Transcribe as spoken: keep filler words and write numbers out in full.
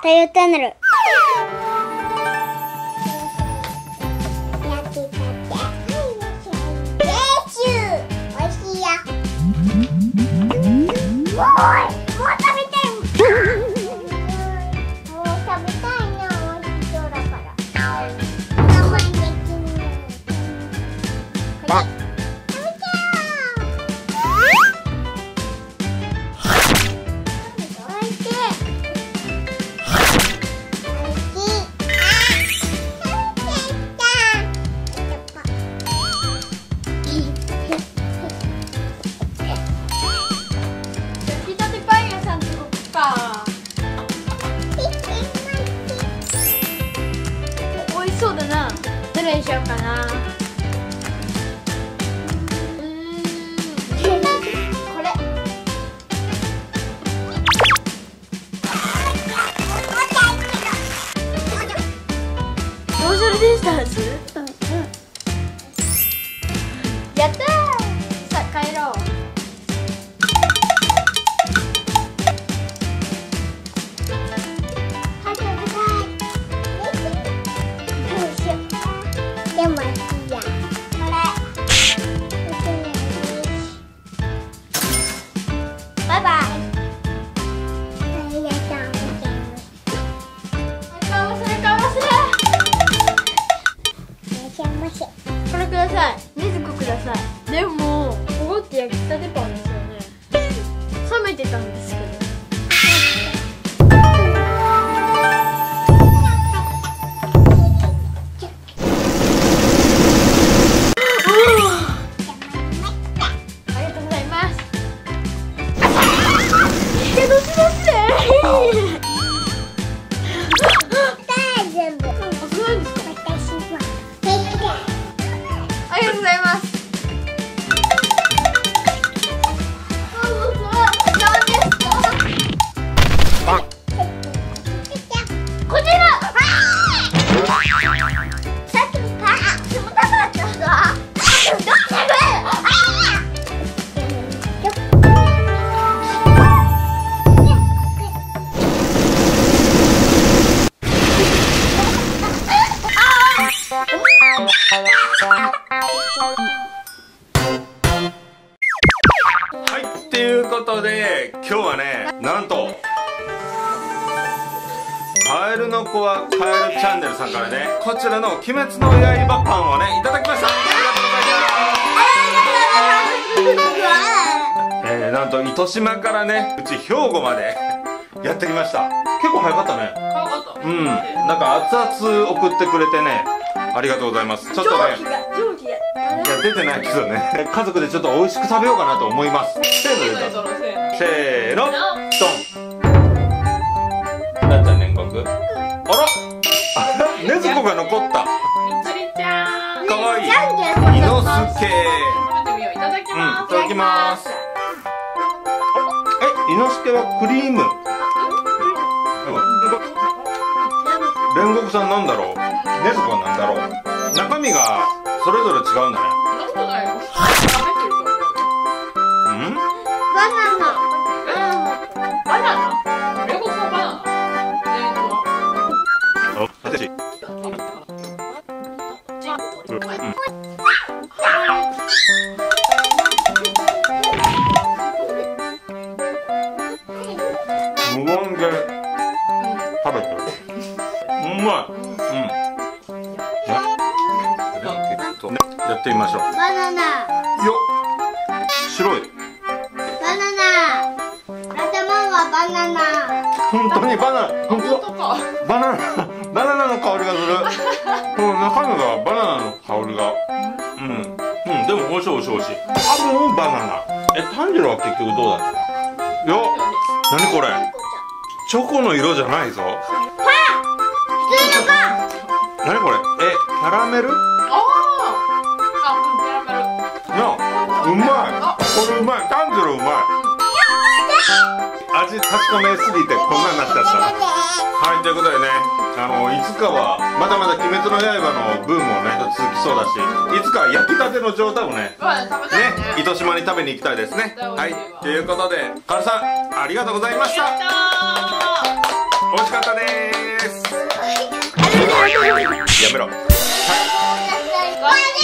太陽チャンネル。 そうだな。どれにしようかな。うーん。これ。ソーシャルディスタンス？うんうん。やったー。さあ帰ろう。バイバイ。これください。ねずこください。でもここって焼きたてパンですよね。冷めてたんですけど。ありがとうございます。こちら。さっきから冷たかったさ。どうする？ はい、ということで今日はね、なんとカエルの子はカエルチャンネルさんからね、こちらの鬼滅の刃パンをねいただきました。ありがとうございます。えー、なんと糸島からね、うち兵庫までやってきました。結構早かったね。 早かった。 うん、なんか熱々送ってくれてね、ありがとうございます。ちょっとね、 蒸気がいや出てないけどね、家族でちょっと美味しく食べようかなと思います。せーのでどうぞ。せーの、ドン。なっちゃん年国。あら、ねずこが残った。 みつりちゃん。 かわいい。いのすけ。 食べてみよう。いただきます。 うん、いただきます。え、いのすけはクリーム。煉獄さんなんだろう。ねずこはなんだろう。中身がそれぞれ違うんだね。 そうだよ。 うん？ バナナ。 バナナ？煉獄さんバナナ？ あ、私。無言で食べてる。うまい。うん。や、やってみましょう。 バナナ。 よっ。白い。 バナナ。頭はバナナ。 本当にバナナ。本当。バナナ。バナナの香りがする。この中身がバナナの香りが。うん。うん。でも美味しい美味しい美味しい。多分バナナ。え、炭治郎は結局どうだったの？よっ。何これ。チョコの色じゃないぞ。 パン。普通のパン。 何これ。え、キャラメル？ ああ。あ、キャラメル。 なあ、うまい。これうまい。炭治郎うまい。味確かめすぎてこんなになっちゃった。はい、ということでね、あのいつかはまだまだ鬼滅の刃のブームもね続きそうだし、いつか焼きたての状態もね、ね、糸島に食べに行きたいですね。はい、ということでカルさんありがとうございました。 美味しかったです。やめろ。はい。